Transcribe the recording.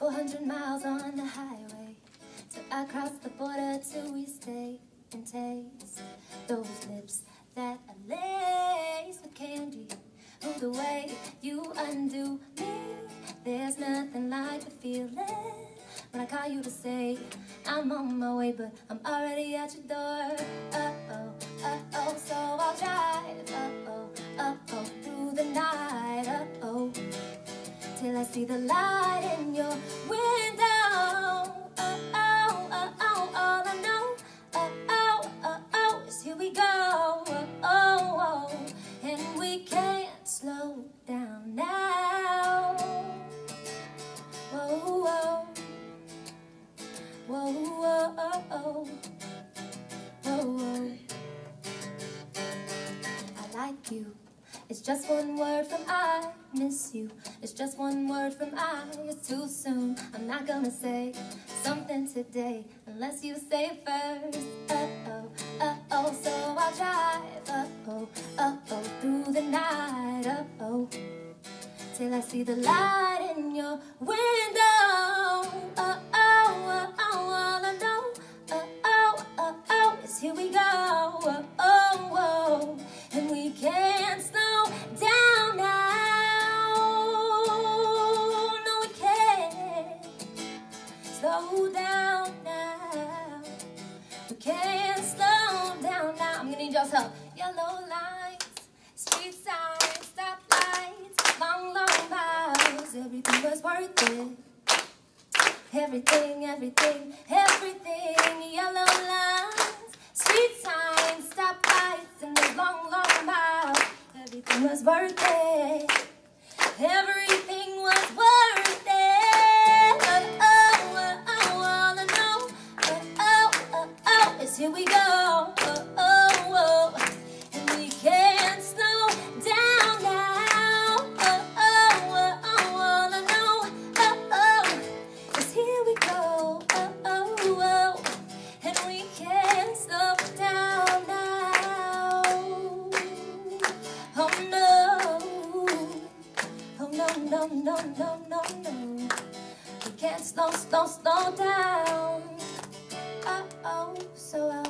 400 miles on the highway till I cross the border till we stay and taste those lips that are laced with candy. Oh, the way you undo me, there's nothing like the feeling when I call you to say I'm on my way, but I'm already at your door. Uh-oh, uh-oh, so I'll drive, uh-oh, uh-oh, through the night, uh-oh, till I see the light in your window. Uh-oh, uh-oh, all I know, uh-oh, uh-oh, is here we go, uh-oh, oh, and we can't slow down now. Whoa, whoa, whoa, whoa, whoa, whoa, whoa. I like you. It's just one word from I miss you. It's just one word from I. It's too soon. I'm not gonna say something today unless you say it first. Uh-oh, uh-oh, so I'll drive. Uh-oh, uh-oh, through the night. Uh-oh, till I see the light in your window. Uh-oh, uh-oh, all I know. Uh-oh, uh-oh, is here we go. Uh-oh, whoa, and we can't slow down now. No, we can't slow down now. We can't slow down now. I'm gonna need y'all's help. Yellow lights, street signs, stoplights, long, long miles. Everything was worth it. Everything, everything, everything. Yellow lines, street signs, stoplights, and those long, long miles. Everything was worth it. Everything was worth it. Oh, oh, oh, all I know. Oh, oh, oh, oh, is here we go. Oh, oh, oh, and we can't slow down now. Oh, oh, oh, all I know. Oh, oh, is here we go. Oh, oh, oh, and we can't slow down now. Oh no, oh no, no, no, no, no, no. We can't slow down. Uh-oh, so